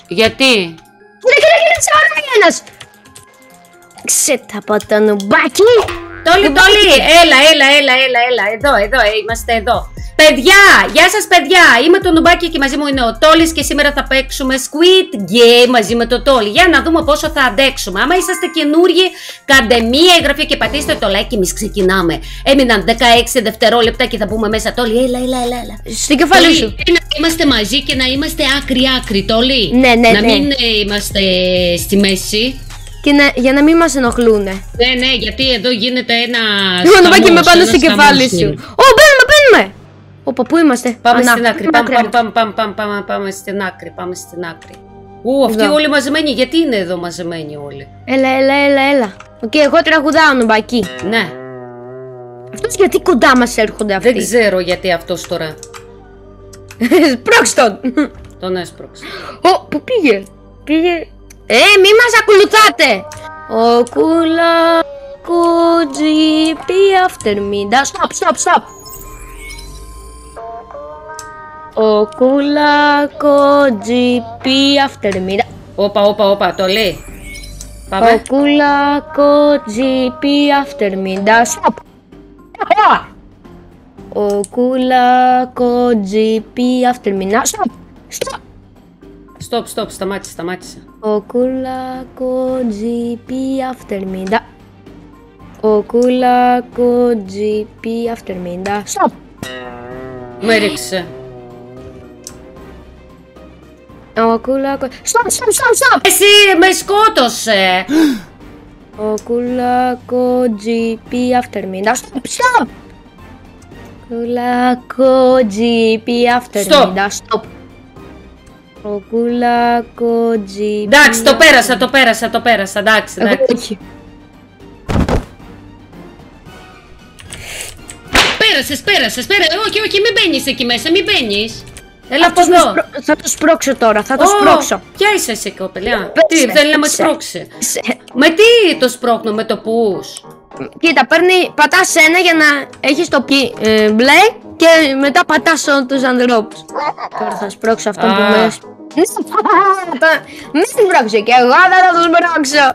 Γιατί? Κοίτα, ένας! Ξέτα από το νουμπάκι! Τόλι, έλα, εδώ, είμαστε εδώ. Παιδιά, γεια σας παιδιά, είμαι το Νουμπάκι και μαζί μου είναι ο Τόλης και σήμερα θα παίξουμε Squid Game μαζί με το Τόλι. Για να δούμε πόσο θα αντέξουμε. Άμα είσαστε καινούργοι, κάντε μία εγγραφή και πατήστε το like και εμείς ξεκινάμε. Έμειναν 16 δευτερόλεπτα και θα μπούμε μέσα. Τόλι, έλα. Στην κεφάλι σου. Να είμαστε μαζί και να είμαστε άκρη, Τόλι. Ναι. Να μην είμαστε στη μέση. Και για να μην μας ενοχλούνε. Ναι, γιατί εδώ γίνεται ένα. Το Νουμπάκι με πάνω στην κεφάλι σου. Ω, μπαίνουμε! Όπα, πού είμαστε? Πάμε στην άκρη. Πάμε στην άκρη. Αυτοί όλοι μαζεμένοι. Γιατί είναι εδώ μαζεμένοι όλοι? Έλα. Οκ, εγώ τραγουδάω, Νουμπάκι. Ναι. Αυτός γιατί κοντά μας έρχονται αυτοί? Δεν ξέρω γιατί αυτός τώρα. Σπρώξ' τον. Τον έσπρωξε. Πού πήγε? Μη μας ακολουθάτε. Ο κούλα κουτζι be after me. Stop. Ο κουλακότζι be after me. Όπα, το λέει. Πάμε. Ο κουλακότζι be after me. Stop. Ο κουλακότζι be after me. Stop, σταμάτησε. Ο κουλακότζι be after me. Ο κουλακότζι be after me. Stop. Με ρίξε. Stop! Εσύ με σκότωσε! Ο κουλακότζι be after me. Stop! Κουλακότζι be after me. Stop! Ο κουλακότζι. Εντάξει, το πέρασα. Εντάξει. Πέρασες. Όχι, μην μπαίνεις εκεί μέσα, μην μπαίνεις. Έλα από εδώ. Θα το σπρώξω τώρα, σπρώξω. Ποια είσαι εσύ, κοπελιά? Τι, θέλει να με σπρώξει? Με τι το σπρώχνω, με το push? Κοίτα, πατάς ένα για να έχεις το μπλε και μετά πατάς τους ανθρώπους. Τώρα θα σπρώξω αυτό που με... Μην σπρώξω και εγώ δεν θα το σπρώξω.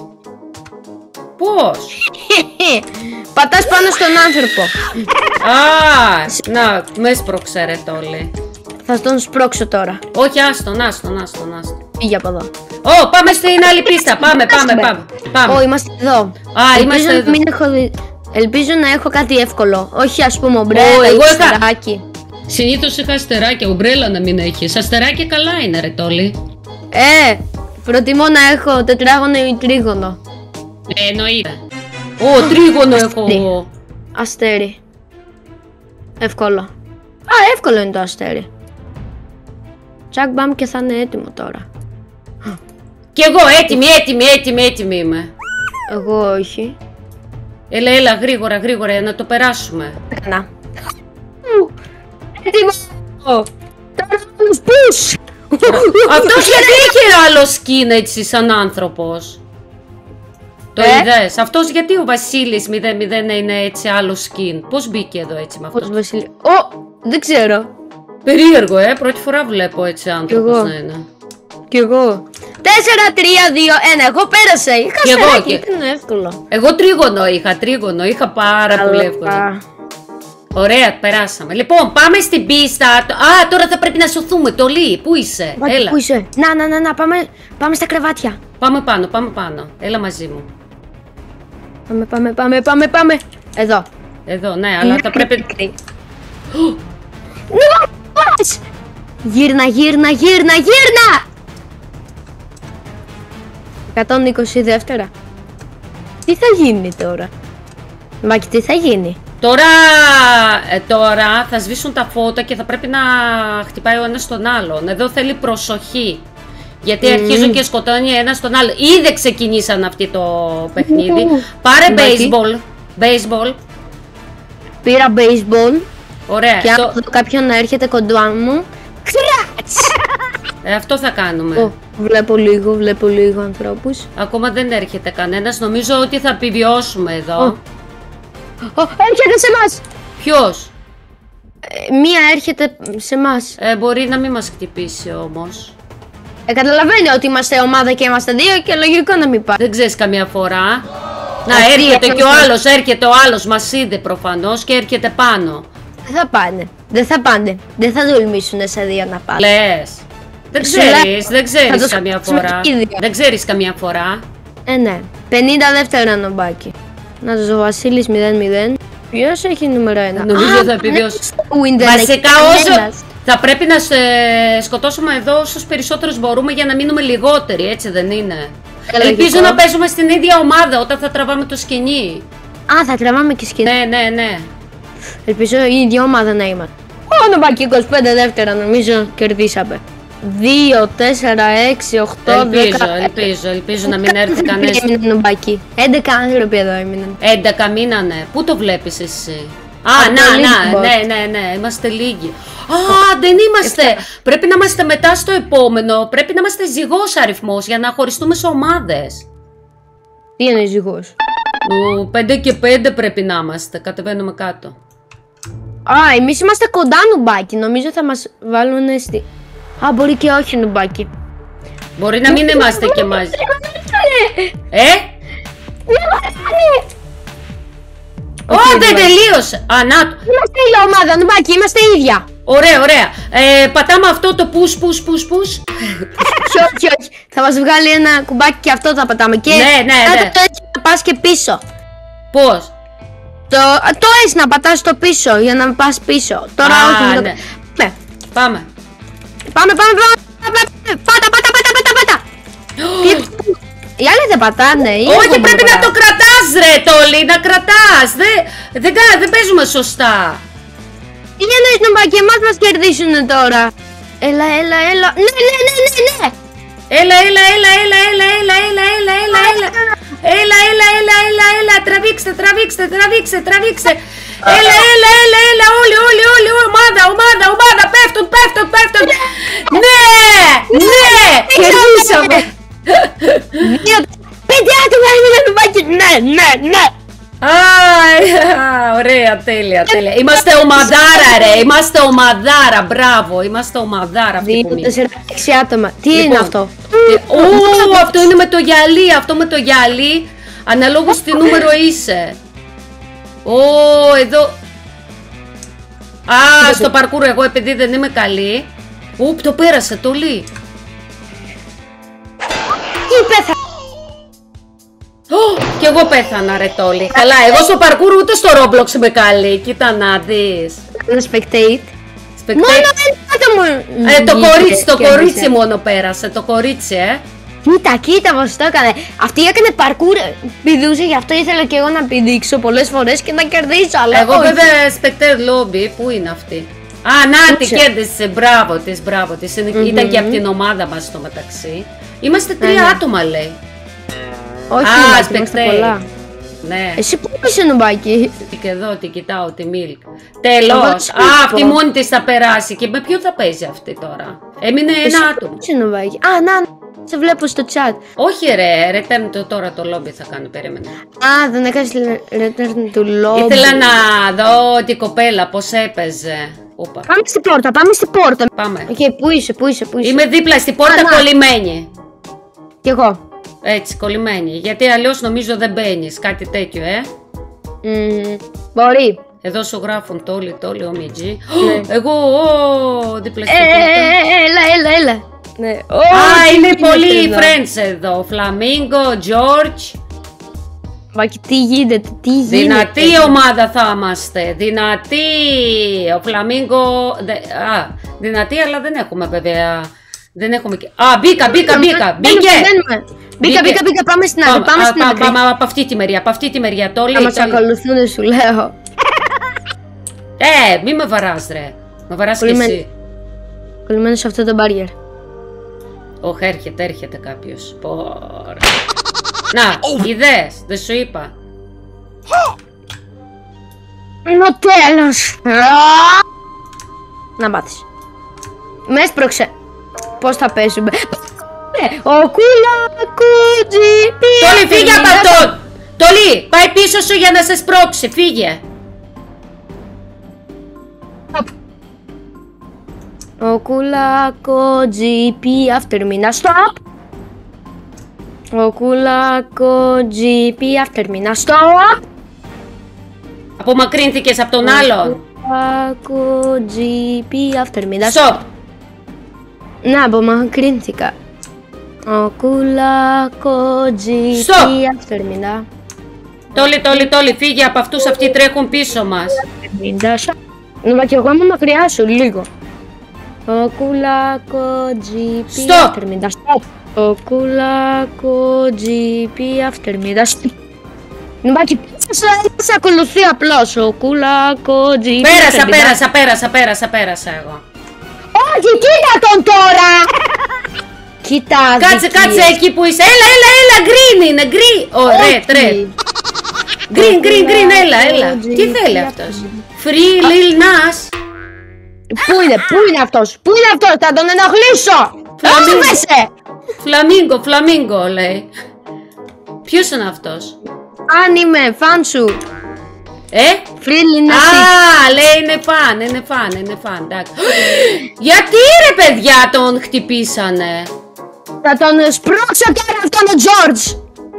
Πώς? Πατάς πάνω στον άνθρωπο. Να, με σπρώξε ρε Τόλι. Θα τον σπρώξω τώρα. Όχι, άστον. Φύγε από εδώ. Πάμε στην άλλη πίστα. Πάμε. Είμαστε εδώ. Είμαστε εδώ. Ελπίζω να έχω κάτι εύκολο. Όχι ας πούμε ομπρέλα ή αστεράκι. Συνήθως είχα αστεράκια, ομπρέλα να μην έχεις. Αστεράκια καλά είναι ρε Τόλι. Προτιμώ να έχω τετράγωνο ή τρίγωνο. Εννοείται. Τρίγωνο έχω. Αστέρι. Εύκολο. Εύκολο είναι το αστέρι. Τσακ μπαμ και θα είναι έτοιμο τώρα. Κι εγώ έτοιμη είμαι. Εγώ όχι. Έλα γρήγορα να το περάσουμε. Έκανα. Έτοιμο. Τώρα τους πούς. Αυτός γιατί είχε άλλο skin έτσι σαν άνθρωπος? Το είδες? Αυτός γιατί ο Βασίλης 00 είναι έτσι άλλο skin? Πώς μπήκε εδώ έτσι με αυτός? Δεν ξέρω. Περίεργο πρώτη φορά βλέπω έτσι άνθρωπος να είναι. Κι εγώ. 4, 3, 2, 1, εγώ πέρασα. Είχα αστεράκι, ήταν εύκολο. Εγώ τρίγωνο είχα πάρα πολύ εύκολο. Ωραία, περάσαμε. Λοιπόν, πάμε στην πίστα. Τώρα θα πρέπει να σωθούμε. Τόλι, πού είσαι? Έλα. Πού είσαι? Να, πάμε στα κρεβάτια. Πάμε πάνω. Έλα μαζί μου. Πάμε. Εδώ, ναι, αλλά θα πρέπει... Γύρνα! 120 δεύτερα. Τι θα γίνει τώρα? Μάκη, τι θα γίνει? Τώρα θα σβήσουν τα φώτα και θα πρέπει να χτυπάει ο ένας τον άλλον. Εδώ θέλει προσοχή. Γιατί αρχίζουν και σκοτώνει ένας τον άλλο. Ήδη ξεκινήσαν αυτή το παιχνίδι. Πάρε baseball. Πήρα baseball. Ωραία. Και αν κάποιον να έρχεται κοντά μου. Αυτό θα κάνουμε. Βλέπω λίγο ανθρώπους. Ακόμα δεν έρχεται κανένας. Νομίζω ότι θα επιβιώσουμε εδώ. Έρχεται σε εμάς. Ποιος? Μία έρχεται σε εμάς. Μπορεί να μην μας χτυπήσει όμως. Καταλαβαίνει ότι είμαστε ομάδα και είμαστε δύο και λογικό να μην πάει. Δεν ξέρεις καμία φορά. Να έρχεται και ο άλλος, έρχεται ο άλλος, μας είδε προφανώς και έρχεται πάνω. Δεν θα πάνε. Δεν θα πάνε. Δεν θα τολμήσουν σε δύο να πάνε. Λες. Δεν ξέρεις καμία φορά. Δεν ξέρεις καμία φορά. Ναι. 50 δεύτερα νομπάκι. Να το Βασίλης 0-0. Ποιος έχει νούμερο 1? Νομίζω θα επιβιώσει. Βασικά όσο θα πρέπει να σκοτώσουμε εδώ όσους περισσότερους μπορούμε για να μείνουμε λιγότεροι, έτσι δεν είναι? Ελπίζω να παίζουμε στην ίδια ομάδα όταν θα τραβάμε το σκηνή. Α, θα τραβάμε και σκηνή. Ναι. Ελπίζω η ίδια ομάδα να είμαστε. Νομπάκι 25 δεύτερα νομίζω κερδίσαμε. 2, 4, 6, 8, 10. Ελπίζω να μην έρθει κανένας. 11 άνθρωποι εδώ έμειναν. 11 μείνανε. Πού το βλέπεις εσύ? Ναι, είμαστε λίγοι. Δεν είμαστε. Πρέπει να είμαστε μετά στο επόμενο. Πρέπει να είμαστε ζυγός αριθμός για να χωριστούμε σε ομάδες. Τι είναι ζυγός? 5 και 5 πρέπει να είμαστε. Κατεβαίνουμε κάτω. Εμείς είμαστε κοντά νουμπάκι. Νομίζω θα μας βάλουν στη... μπορεί και όχι νουμπάκι. Μπορεί να μην είμαστε και μαζί. Δεν τελείωσε. Είμαστε ίδια ομάδα, νουμπάκι, είμαστε ίδια. Ωραία. Πατάμε αυτό το push. Όχι. Θα μας βγάλει ένα κουμπάκι και αυτό θα πατάμε. Και ναι. το έτσι να πας και πίσω. Πώς? Το έτσι να πατάς το πίσω για να πας πίσω. Τώρα όχι. Ναι. Πάμε. Πάτα. Οι άλλοι δεν πατάνε. Όχι, πρέπει να το κρατάς ρε Τόλι, να κρατάς. Δεν παίζουμε σωστά. Τι εννοείς νομπάκι, εμάς μας κερδίσουνε τώρα. Έλα. Ναι. Έλα. Τραβήξτε. Έλα. Όλοι. Ομάδα. Πέφτουν. Ναι. Κερδίσαμε. 5 άτομα έμειναν νομπάκι. Ναι. Ωραία, τέλεια. Είμαστε ομαδάρα ρε, μπράβο, είμαστε ομαδάρα αυτή που 4-6 άτομα. Τι είναι αυτό? Αυτό είναι με το γυαλί, αναλόγως τι νούμερο είσαι. Εδώ. Στο παρκούρ εγώ επειδή δεν είμαι καλή. Το πέρασε, Τολί. Τι πέθα? Κι εγώ πέθανα ρε Τόλι. Καλά, εγώ στο παρκούρ ούτε στο Roblox είμαι καλή. Κοίτα να δεις. Spectate. Μόνο ένα άτομο. Το κορίτσι μόνο πέρασε. Το κορίτσι, Κοίτα πως το έκανε. Αυτή έκανε παρκούρ, πηδούσε, γι' αυτό ήθελα και εγώ να πηδήξω πολλές φορές και να κερδίσω. Αλλά εγώ βέβαια Spectate Lobby, πού είναι αυτή? Να τη κέρδισε, μπράβο της. Ήταν και από την ομάδα μας στο μεταξύ. Είμαστε 3 άτομα λέει. Όχι, είμαστε πολλά. Ναι. Εσύ πού είσαι νομπάκι? Και εδώ τη κοιτάω τη Milk. Τέλος. Αυτή μόνη της θα περάσει. Και με ποιον θα παίζει αυτή τώρα? Έμεινε ένα άτομο. Είσαι νομπάκι? Σε βλέπω στο chat. Όχι ρε, return τώρα το lobby θα κάνω, περίμενε. Δεν έκανες return του lobby. Ήθελα να δω την κοπέλα πως έπαιζε. Πάμε στην πόρτα. Πάμε. Πού είσαι? Είμαι δίπλα στην πόρτα κολλημένη. Κι εγώ. Έτσι, κολλημένη. Γιατί αλλιώς νομίζω δεν μπαίνεις, κάτι τέτοιο, Μπορεί. Εδώ σου γράφουν Τόλι, ομιτζή. Εγώ, δίπλα στην πόρτα. Έλα. Ναι. Είναι πολλοί friends εδώ. Φλαμίγκο, George. Μα και τι γίνεται? Δυνατή ομάδα θα είμαστε. Δυνατή. Ο Φλαμίγκο. Δυνατή, αλλά δεν έχουμε βέβαια. Δεν έχουμε και... Μπήκα. Μπήκα, πάμε στην άλλη. Πάμε από αυτή τη μεριά. Θα μας ακολουθούν, σου λέω. Μη με βαράς ρε. Με βαράς και εσύ. Κολλημένο σε αυτό το barrier. Όχι, έρχεται κάποιος. Να, είδες, δεν σου είπα. Είναι ο τέλος. Να μάθεις. Με έσπρωξε. Πώς θα παίζουμε? Ο κουλακούτζι. Τόλι, φύγε από αυτόν. Τόλι, πάει πίσω σου για να σε σπρώξει. Φύγε. Οκουλάκο GP αυτερμίνα. Stop! Οκουλάκο GP αυτερμίνα. Stop! Απομακρύνθηκες από τον άλλον. Οκουλάκο GP αυτερμίνα. Stop! Να, απομακρύνθηκα. Οκουλάκο GP αυτερμίνα. Τόλι, φύγε από αυτούς, αυτοί τρέχουν πίσω μας. Μα και εγώ είμαι μακριά σου, λίγο. Οκουλάκο GP Stop! αυτερμίνα. Οκουλάκο GP αυτερμίνα. Νομάκι, σε ακολουθεί απλώς. Οκουλάκο GP. Πέρασα εγώ. Όχι, κοίτα τον τώρα! Κοίτα, Κάτσε εκεί που είσαι. Έλα, green είναι, green. Ωραία, τρε. Green, έλα. Τι θέλει αυτός? Free Lil Nas. Πού είναι αυτός, θα τον ενοχλήσω! Φλαμίγκο λέει. Ποιος είναι αυτός? Αν είμαι φαν σου. Free Lil Nas. Α, λέει είναι φαν, εντάξει. Γιατί ρε παιδιά τον χτυπήσανε? Θα τον σπρώξω τώρα αυτόν τον George.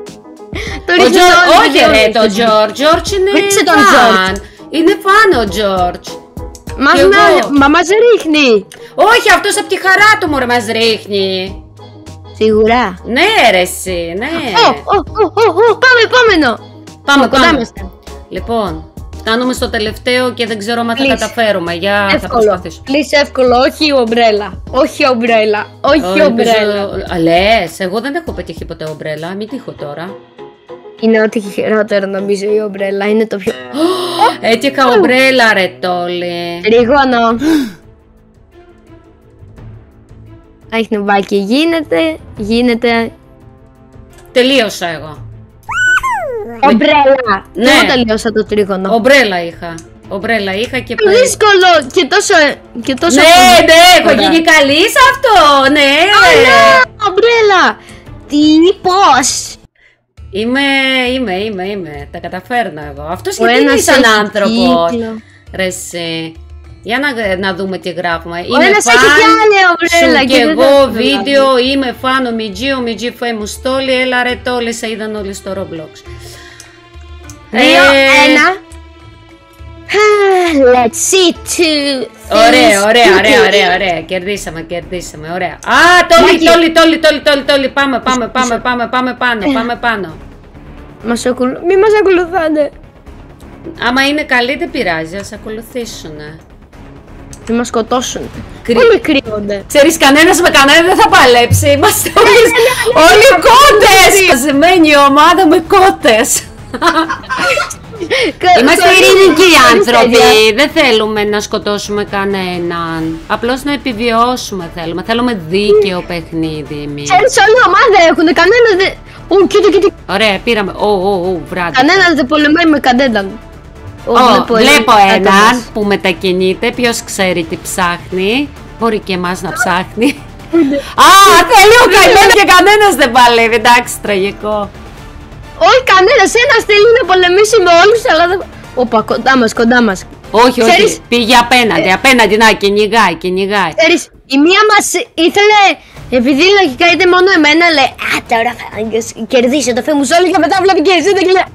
Όχι ρε το George είναι φαν. Είναι φαν ο George. Μα μας ρίχνει. Όχι, αυτός από τη χαρά του μωρέ μας ρίχνει. Σίγουρα. Ναι ρε εσύ, ναι. Πάμε επόμενο. Πάμε. Λοιπόν, φτάνουμε στο τελευταίο και δεν ξέρω αν θα καταφέρουμε. Για θα προσπαθήσω. Please εύκολο, όχι ομπρέλα. Λες, εγώ δεν έχω πετύχει ποτέ ομπρέλα, μην τύχω τώρα. Είναι ό,τι χειρότερο νομίζω η ομπρέλα, είναι το πιο... Έτυχα ομπρέλα ρε Τόλι. Ρίγωνο. Έχει νουμπάκι, γίνεται. Τελείωσα εγώ. Ομπρέλα. Ναι. Εγώ τελείωσα το τρίγωνο. Ομπρέλα είχα και πάλι. Δύσκολο και τόσο. Ναι, έχω γίνει καλή σε αυτό, ναι. Ομπρέλα. Πώς. Είμαι. Τα καταφέρνω εγώ. Αυτός γιατί είναι σαν άνθρωπος. Ρε εσύ. Για να δούμε τι γράφουμε. Είμαι φαν σου και εγώ βίντεο. Είμαι φαν ο Μιτζή famous Τόλι. Έλα ρε Τόλι, σε είδαν όλοι στο Roblox. 2-1. Let's see two. Ωραία. Κερδίσαμε. Ωραία. Α, Τόλι. Πάμε πάνω. Μη μας ακολουθάνε. Άμα είναι καλή δεν πειράζει, ας ακολουθήσουνε. Μη μας σκοτώσουν. Όλοι κρύβονται. Ξέρεις, κανένας με κανένα δεν θα παλέψει. Είμαστε όλοι κότες. Μαζεμένη ομάδα με κότες. Είμαστε ειρηνικοί άνθρωποι. Δεν θέλουμε να σκοτώσουμε κανέναν. Απλώς να επιβιώσουμε θέλουμε. Θέλουμε δίκαιο παιχνίδι εμείς. Ξέρεις, όλη ομάδα έχουν. Κανένας δεν... Κοίτα. Ωραία, πήραμε. Βράδυ. Κανένας δεν πολεμάει με κανέναν. Βλέπω έναν που μετακινείται. Ποιος ξέρει τι ψάχνει. Μπορεί και εμάς να ψάχνει. Α, θέλει ο καημένος και κανένας δεν παλεύει. Εντάξει, τραγικό. Όχι κανένας, ένας θέλει να πολεμήσει με όλους, αλλά δεν... Όπα, κοντά μας. Όχι, πήγε απέναντι, να, κυνηγάει. Ξέρεις, η μία μας ήθελε, επειδή λογικά είδε μόνο εμένα, λέει «Α, τώρα θα κερδίσει το Famous όλοι και μετά βλέπει και εσύ το και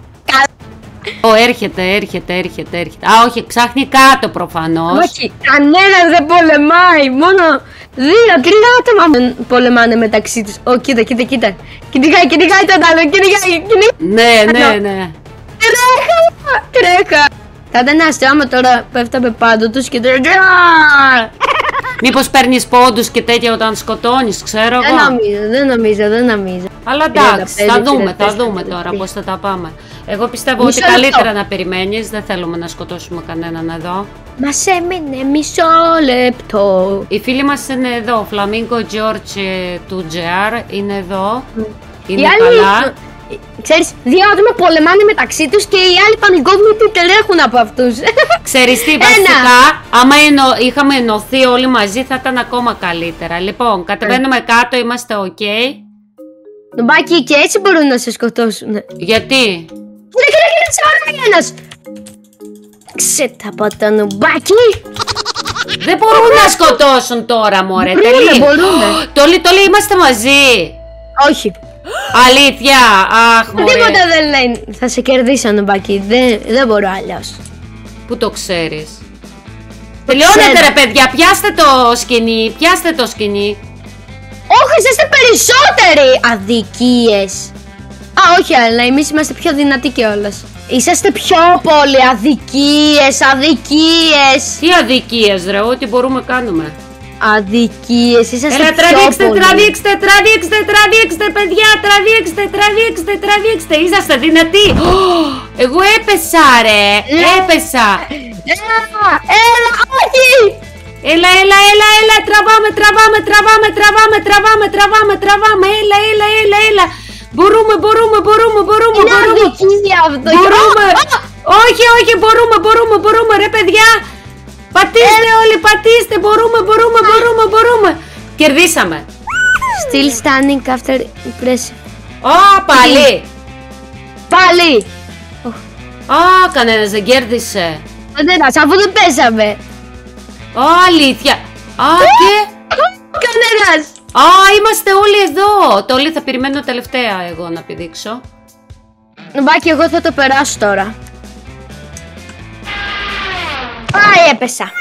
έρχεται. Α, όχι, ψάχνει κάτω προφανώς. Όχι, κανένας δεν πολεμάει, μόνο 2-3 άτομα πολεμάνε μεταξύ τους. Ω, κοίτα. Κυνηγάει τον άλλο, κυνηγάει. Ναι. Τρέχα. Θα ήταν αστείο άμα τώρα πέφταμε πάνω τους και τώρα... Μήπως παίρνεις πόντους και τέτοια όταν σκοτώνεις, ξέρω εγώ. Δεν νομίζω. Αλλά εντάξει, θα δούμε τώρα πώς θα τα πάμε. Εγώ πιστεύω ότι καλύτερα να περιμένεις, δεν θέλουμε να σκοτώσουμε κανέναν εδώ. Μας έμεινε μισό λεπτό. Οι φίλοι μας είναι εδώ, Φλαμίγκο George του GR είναι εδώ. Είναι καλά. Ξέρεις, 2 άτομα πολεμάνε μεταξύ τους και οι άλλοι πανικόβουν ότι τρέχουν από αυτούς. Ξέρεις τι, βασικά, άμα είχαμε ενωθεί όλοι μαζί θα ήταν ακόμα καλύτερα. Λοιπόν, κατεβαίνουμε κάτω, είμαστε ok. Νουμπάκι, και έτσι μπορούν να σε σκοτώσουν. Γιατί? Κοίτα, ένας! Ξέτα από το νουμπάκι. Δεν μπορούν να σκοτώσουν τώρα, μωρέ. Μπορούν. Τόλι, είμαστε μαζί. Όχι. Αλήθεια, αχ, μωρέ. Τίποτα δεν λέει. Θα σε κερδίσω, Νουμπάκι. Δεν μπορώ αλλιώς. Πού το ξέρεις? Τελειώνετε ρε παιδιά, πιάστε το σκηνή. Όχι, είστε περισσότεροι. Αδικίες. Α, όχι, αλλά εμείς είμαστε πιο δυνατοί κιόλας. Είσαστε πιο πολύ αδικίες. Τι αδικίες ρε, ό,τι μπορούμε κάνουμε. Αδικίες, είσαστε έλα, πιο πολύ. Τραβήξτε παιδιά, τραβήξτε. Είσαστε δυνατοί. Εγώ έπεσα ρε, έπεσα. Έλα, όχι. Έλα, τραβάμε, έλα. Μπορούμε. Είναι αδικία αυτό. Όχι, μπορούμε ρε παιδιά. Πατήστε όλοι, μπορούμε. Κερδίσαμε. Still standing after impressive. Πάλι. Κανένας δεν κέρδισε. Κανένας, αφού δεν πέσαμε. Αλήθεια. Και... Κανένας. Είμαστε όλοι εδώ. Τόλι, θα περιμένω τελευταία εγώ να πηδήξω. Νουμπάκι, εγώ θα το περάσω τώρα. Έπεσα.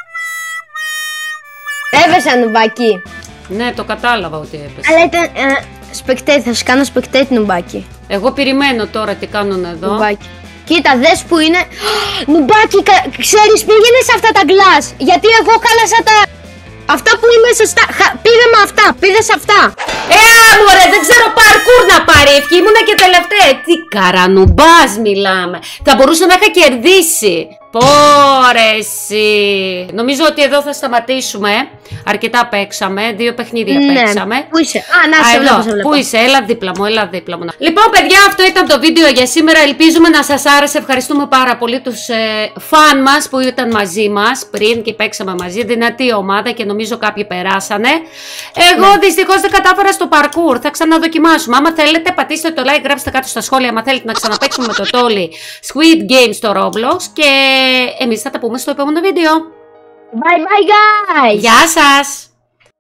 Έπεσα, Νουμπάκι. Ναι, το κατάλαβα ότι έπεσα. Αλλά ήταν spectate, θα σου κάνω spectate, Νουμπάκι. Εγώ περιμένω τώρα τι κάνουν εδώ. Νουμπάκι. Κοίτα, δες που είναι. Νουμπάκι, ξέρεις, πήγαινε σε αυτά τα glass. Γιατί εγώ χάλασα τα... Αυτά που είμαι σωστά. Πήγα με αυτά, πήγα σε αυτά. Μωρέ, δεν ξέρω παρκούρ να πάρει. Ήμουνα και τελευταία. Τι καρανουμπάς μιλάμε. Θα μπορούσα να είχα κερδίσει. Πόρεση. Νομίζω ότι εδώ θα σταματήσουμε. Αρκετά παίξαμε. 2 παιχνίδια παίξαμε. Πού είσαι? Να σε βλέπω. Πού είσαι? Έλα δίπλα μου. Λοιπόν, παιδιά, αυτό ήταν το βίντεο για σήμερα. Ελπίζουμε να σας άρεσε. Ευχαριστούμε πάρα πολύ τους φαν μας που ήταν μαζί μας πριν και παίξαμε μαζί. Δυνατή ομάδα και νομίζω κάποιοι περάσανε. Εγώ δυστυχώς δεν κατάφερα στο παρκούρ. Θα ξαναδοκιμάσουμε. Άμα θέλετε, πατήστε το like, γράψτε κάτω στα σχόλια. Αν θέλετε να ξαναπαίξουμε με το Τόλι Squid Game στο Roblox. Και εμείς θα τα πούμε στο επόμενο βίντεο. Bye bye guys! Γεια σας!